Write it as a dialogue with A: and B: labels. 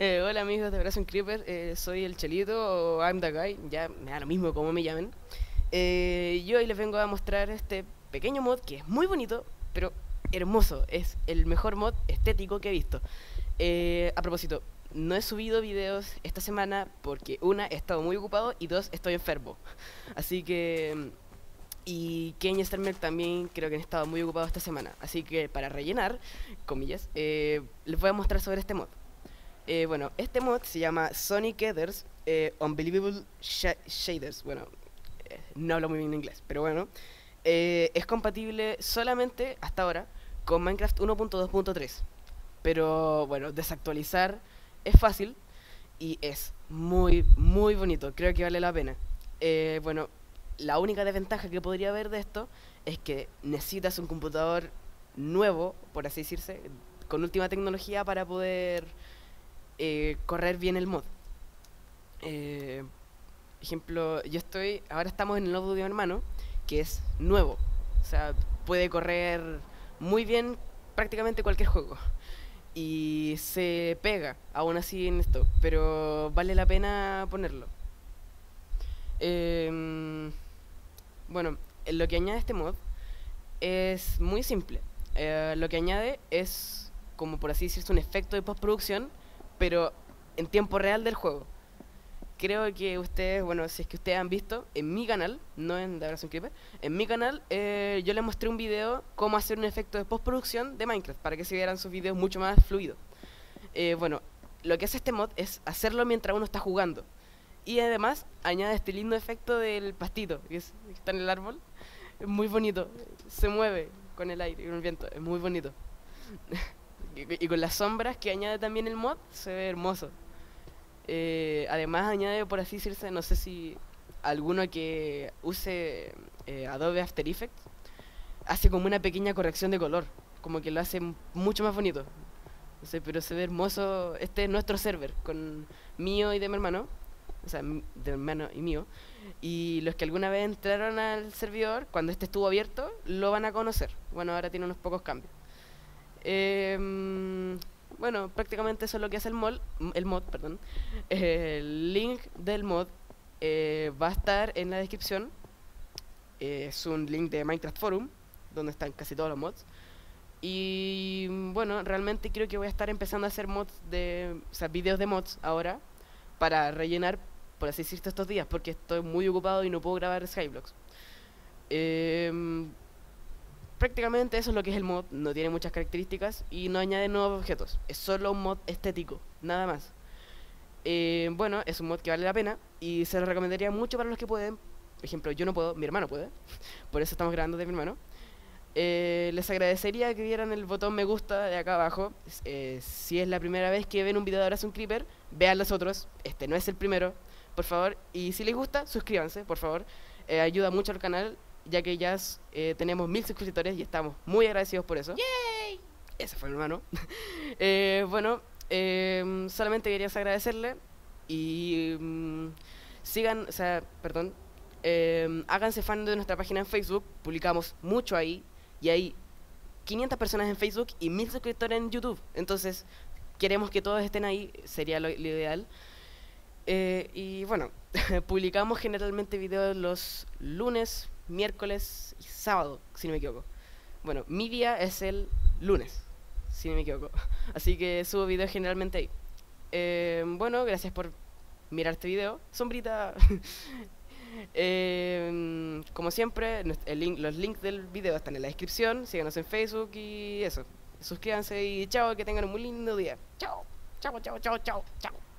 A: Hola amigos de Brazo Creeper, soy el Chelito o I'm the Guy, ya me da lo mismo como me llamen. Yo hoy les vengo a mostrar este pequeño mod que es muy bonito, pero hermoso. Es el mejor mod estético que he visto. A propósito, no he subido videos esta semana porque una, he estado muy ocupado y dos, estoy enfermo. Así que... Y Ken y Starmer también creo que han estado muy ocupados esta semana. Así que para rellenar, comillas, les voy a mostrar sobre este mod. Bueno, este mod se llama Sonic Ethers Unbelievable Shaders. Bueno, no hablo muy bien inglés, pero bueno. Es compatible solamente hasta ahora con Minecraft 1.2.3. Pero bueno, desactualizar es fácil y es muy, muy bonito. Creo que vale la pena. Bueno, la única desventaja que podría haber de esto es que necesitas un computador nuevo, por así decirse, con última tecnología para poder correr bien el mod. Eh, Ejemplo, ahora estamos en el notebook de mi hermano, que es nuevo. O sea, puede correr muy bien prácticamente cualquier juego. Y se pega, aún así en esto, pero vale la pena ponerlo. Eh, bueno, lo que añade este mod es muy simple. Lo que añade es, como por así decirse, un efecto de postproducción, pero en tiempo real del juego. Creo que ustedes, bueno, si es que ustedes han visto en mi canal, no en The Abrazo Creeper, en mi canal yo les mostré un video cómo hacer un efecto de postproducción de Minecraft para que se vieran sus videos mucho más fluidos. Bueno, lo que hace este mod es hacerlo mientras uno está jugando. Y además añade este lindo efecto del pastito que está en el árbol. Es muy bonito, se mueve con el aire y con el viento, es muy bonito. Y con las sombras que añade también el mod, se ve hermoso. Además añade, por así decirse, no sé si alguno que use Adobe After Effects, hace como una pequeña corrección de color, como que lo hace mucho más bonito. No sé, pero se ve hermoso. Este es nuestro server, con mío y de mi hermano, o sea, de mi hermano y mío. Y los que alguna vez entraron al servidor, cuando este estuvo abierto, lo van a conocer. Bueno, ahora tiene unos pocos cambios. Bueno, prácticamente eso es lo que hace el mod, perdón. El link del mod va a estar en la descripción. Es un link de Minecraft Forum, donde están casi todos los mods. Y bueno, realmente creo que voy a estar empezando a hacer o sea, videos de mods ahora para rellenar, por así decirlo, estos días, porque estoy muy ocupado y no puedo grabar Skyblocks. Eh, Prácticamente eso es lo que es el mod, no tiene muchas características y no añade nuevos objetos, es solo un mod estético, nada más. Bueno, es un mod que vale la pena y se lo recomendaría mucho para los que pueden. Por ejemplo, yo no puedo, mi hermano puede, por eso estamos grabando de mi hermano. Les agradecería que dieran el botón me gusta de acá abajo. Si es la primera vez que ven un video de Abrazo un Creeper, vean los otros, este no es el primero, por favor. Y si les gusta, suscríbanse, por favor. Ayuda mucho al canal, ya que ya tenemos 1000 suscriptores y estamos muy agradecidos por eso.
B: ¡Yay!
A: Ese fue mi hermano. Bueno, solamente quería agradecerle y sigan, o sea, perdón, háganse fan de nuestra página en Facebook, publicamos mucho ahí y hay 500 personas en Facebook y 1000 suscriptores en YouTube. Entonces, queremos que todos estén ahí, sería lo ideal. Y bueno, publicamos generalmente videos los lunes, miércoles y sábado, si no me equivoco. Bueno, mi día es el lunes, si no me equivoco. Así que subo videos generalmente ahí. Bueno, gracias por mirar este video. Sombrita. Como siempre, los links del video están en la descripción. Síganos en Facebook y eso. Suscríbanse y chao, que tengan un muy lindo día. Chao, chao, chao, chao, chao, chao.